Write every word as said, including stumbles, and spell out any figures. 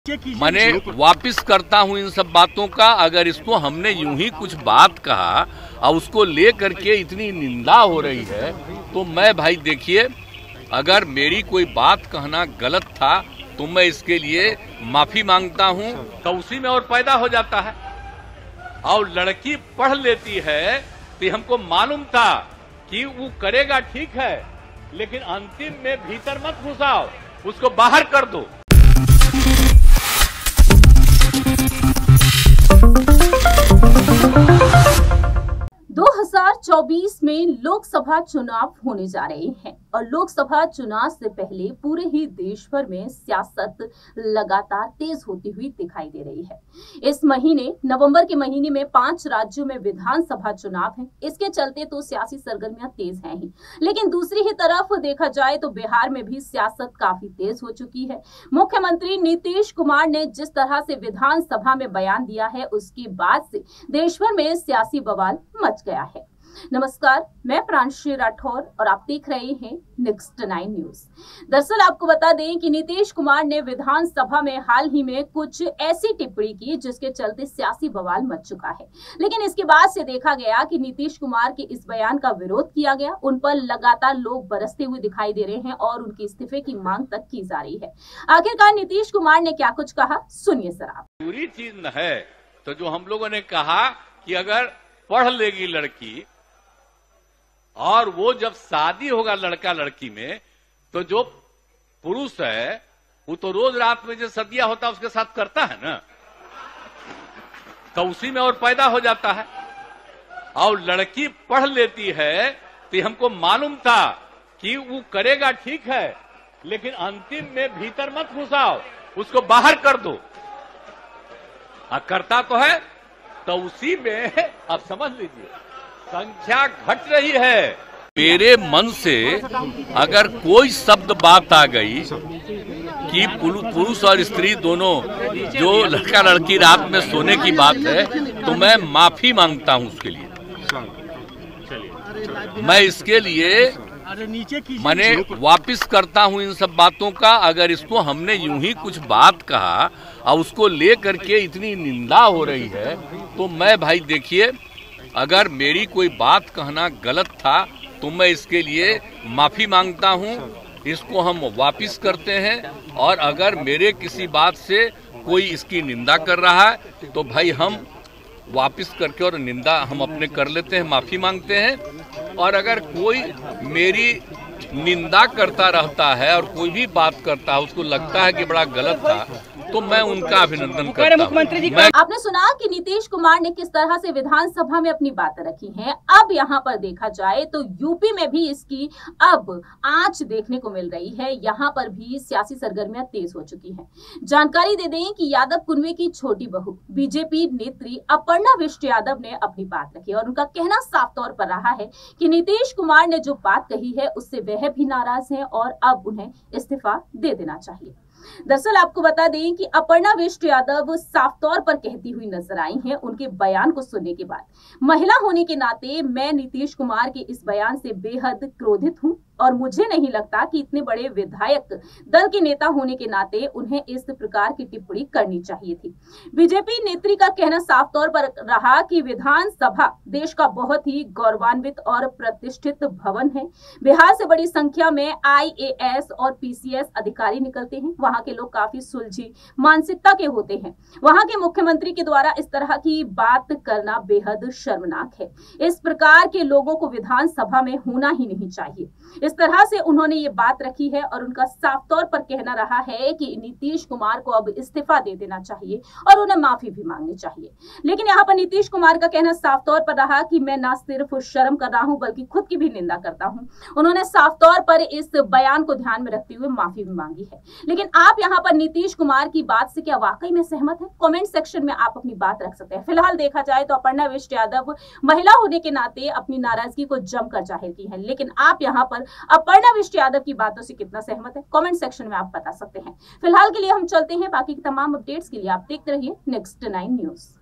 मैंने वापिस करता हूं इन सब बातों का। अगर इसको हमने यूं ही कुछ बात कहा और उसको ले करके इतनी निंदा हो रही है तो मैं भाई देखिए, अगर मेरी कोई बात कहना गलत था तो मैं इसके लिए माफी मांगता हूं। तो उसी में और पैदा हो जाता है। और लड़की पढ़ लेती है तो हमको मालूम था कि वो करेगा ठीक है, लेकिन अंतिम में भीतर मत घुसाओ, उसको बाहर कर दो। दो हज़ार चौबीस में लोकसभा चुनाव होने जा रहे हैं और लोकसभा चुनाव से पहले पूरे ही देश भर में सियासत लगातार तेज होती हुई दिखाई दे रही है। इस महीने नवंबर के महीने में पांच राज्यों में विधानसभा चुनाव है। इसके चलते तो सियासी सरगर्मियां तेज हैं ही, लेकिन दूसरी ही तरफ देखा जाए तो बिहार में भी सियासत काफी तेज हो चुकी है। मुख्यमंत्री नीतीश कुमार ने जिस तरह से विधानसभा में बयान दिया है, उसके बाद से देश भर में सियासी बवाल मच गया है। नमस्कार, मैं प्रांशी राठौर और आप देख रहे हैं नेक्स्ट नाइन न्यूज। दरअसल आपको बता दें कि नीतीश कुमार ने विधानसभा में हाल ही में कुछ ऐसी टिप्पणी की जिसके चलते सियासी बवाल मच चुका है। लेकिन इसके बाद से देखा गया कि नीतीश कुमार के इस बयान का विरोध किया गया। उन पर लगातार लोग बरसते हुए दिखाई दे रहे हैं और उनके इस्तीफे की मांग तक की जा रही है। आखिरकार नीतीश कुमार ने क्या कुछ कहा, सुनिए सर आप। पूरी चीज न है तो जो हम लोगों ने कहा कि अगर पढ़ लेगी लड़की और वो जब शादी होगा लड़का लड़की में, तो जो पुरुष है वो तो रोज रात में जो सदिया होता है उसके साथ करता है ना, तो उसी में और पैदा हो जाता है। और लड़की पढ़ लेती है तो हमको मालूम था कि वो करेगा ठीक है, लेकिन अंतिम में भीतर मत घुसाओ, उसको बाहर कर दो। आ, करता तो है तो उसी में आप समझ लीजिए संख्या घट रही है। मेरे मन से अगर कोई शब्द बात आ गई कि पुरुष और स्त्री दोनों जो लड़का लड़की रात में सोने की बात है, तो मैं माफी मांगता हूं उसके लिए। मैं इसके लिए मैंने वापिस करता हूं इन सब बातों का। अगर इसको हमने यूं ही कुछ बात कहा और उसको ले करके इतनी निंदा हो रही है तो मैं भाई देखिए, अगर मेरी कोई बात कहना गलत था तो मैं इसके लिए माफी मांगता हूं। इसको हम वापिस करते हैं और अगर मेरे किसी बात से कोई इसकी निंदा कर रहा है तो भाई हम वापिस करके और निंदा हम अपने कर लेते हैं, माफी मांगते हैं। और अगर कोई मेरी निंदा करता रहता है और कोई भी बात करता है, उसको लगता है कि बड़ा गलत था, तो मैं उनका अभिनंदन करता हूं। मुख्यमंत्री जी मैं... आपने सुना कि नीतीश कुमार ने किस तरह से विधानसभा में अपनी बातें रखी हैं। अब यहाँ पर देखा जाए तो यूपी में भी इसकी अब आंच देखने को मिल रही है। यहाँ पर भी सियासी सरगर्मियां तेज हो चुकी हैं। जानकारी दे दें कि यादव कुनवे की छोटी बहू बीजेपी नेत्री अपर्णा विष्ट यादव ने अपनी बात रखी और उनका कहना साफ तौर पर रहा है कि नीतीश कुमार ने जो बात कही है उससे वह भी नाराज है और अब उन्हें इस्तीफा दे देना चाहिए। दरअसल आपको बता दें कि अपर्णा विष्ट यादव साफ तौर पर कहती हुई नजर आई हैं। उनके बयान को सुनने के बाद, महिला होने के नाते मैं नीतीश कुमार के इस बयान से बेहद क्रोधित हूं और मुझे नहीं लगता कि इतने बड़े विधायक दल के नेता होने के नाते उन्हें इस प्रकार की टिप्पणी करनी चाहिए थी। बीजेपी नेत्री का कहना साफ तौर पर रहा कि विधानसभा देश का बहुत ही गौरवान्वित और प्रतिष्ठित भवन है। बिहार से बड़ी संख्या में आई ए एस और पी सी एस अधिकारी निकलते हैं। वहां के लोग काफी सुलझी मानसिकता के होते हैं। वहां के मुख्यमंत्री के द्वारा इस तरह की बात करना बेहद शर्मनाक है। इस प्रकार के लोगों को विधानसभा में होना ही नहीं चाहिए। इस तरह से उन्होंने ये बात रखी है और उनका साफ तौर पर कहना रहा है कि नीतीश कुमार को अब इस्तीफा दे देना चाहिए और उन्हें माफी भी मांगनी चाहिए। लेकिन यहाँ पर नीतीश कुमार का कहना साफ तौर पर रहा कि मैं ना सिर्फ शर्म कर रहा हूं बल्कि खुद की भी निंदा करता हूं। उन्होंने साफ तौर पर इस बयान को ध्यान में रखते हुए माफी भी मांगी है। लेकिन आप यहाँ पर नीतीश कुमार की बात से क्या वाकई में सहमत हैं? कमेंट सेक्शन में आप अपनी बात रख सकते हैं। फिलहाल देखा जाए तो अपर्णा विष्ट यादव महिला होने के नाते अपनी नाराजगी को जमकर जाहिर की है। लेकिन आप यहाँ पर अपर्णा विष्ट यादव की बातों से कितना सहमत है, कमेंट सेक्शन में आप बता सकते हैं। फिलहाल के लिए हम चलते हैं, बाकी की तमाम अपडेट्स के लिए आप देखते रहिए नेक्स्ट नाइन न्यूज।